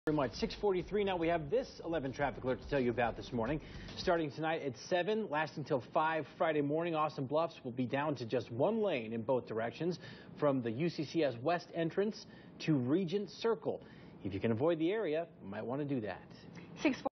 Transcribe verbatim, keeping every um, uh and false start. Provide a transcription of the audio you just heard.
Very much. six forty-three now. We have this eleven traffic alert to tell you about this morning. Starting tonight at seven, lasting till five Friday morning, Austin Bluffs will be down to just one lane in both directions from the U C C S West entrance to Regent Circle. If you can avoid the area, you might want to do that.